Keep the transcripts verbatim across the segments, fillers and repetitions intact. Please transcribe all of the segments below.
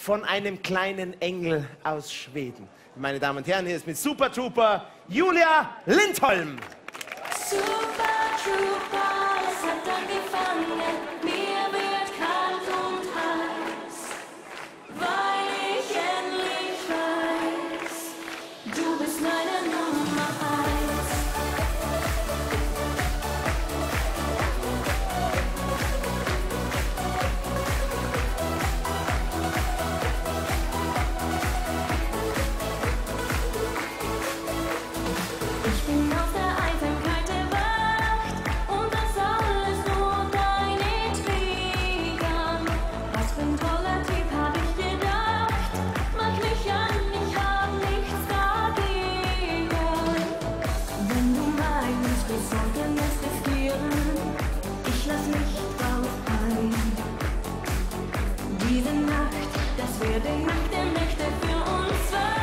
von einem kleinen Engel aus Schweden. Meine Damen und Herren, hier ist mit Super Trooper Julia Lindholm. Super Trooper, es hat angefangen, mir wird kalt und heiß, weil ich endlich weiß, du bist meine Nummer eins. Ich bin auf der Einsamkeit erwacht und das alles nur deinetwegen. Was für ein toller Typ, hab ich gedacht. Mach mich an, ich hab nichts dagegen. Wenn du meinst, wir sollten es riskieren, ich lass mich drauf ein. Diese Nacht, das wird die Nacht der Nächte für uns zwei.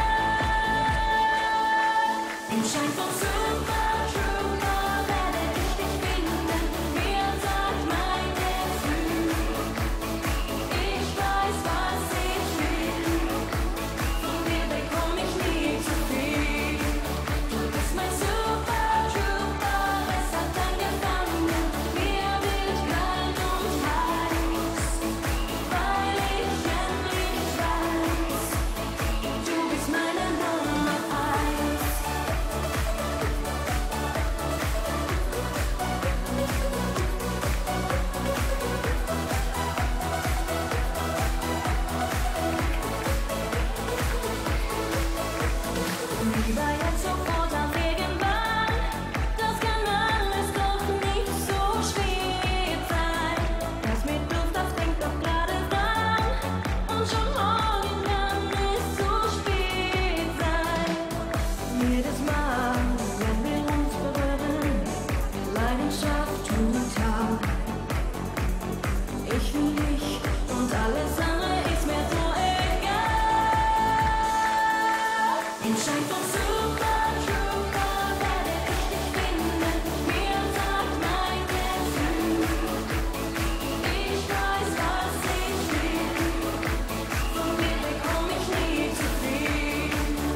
Im Schein von Super Trooper werde ich dich finden. Mir sagt mein Gefühl, ich weiß, was ich will. Von dir bekomm ich nie zu viel. Du bist mein Super Trooper, es hat angefangen. Mir wird kalt und heiß, weil ich endlich weiß, du bist meine Nummer eins. Lieber jetzt sofort auf irgendwann, das kann alles doch nicht so schwer sein. Das mit Luft, das denkt doch gerade dran, und schon morgen kann es zu spät sein. Jedes Mal, wenn wir uns berühren, Leidenschaft total. Ich will dich und alles andere ist mir so egal. Im Schein von Super Trooper werde ich dich finden. Mir sagt mein Gefühl, ich weiß, was ich will. Von dir bekomm ich nie zu viel.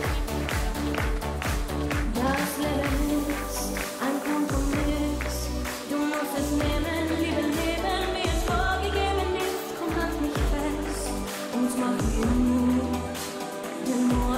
Das Leben ist ein Kompromiss. Du musst es nehmen, liebe Leben, wie es vorgegeben ist. Komm, halt mich fest und mach mir Mut. Denn nur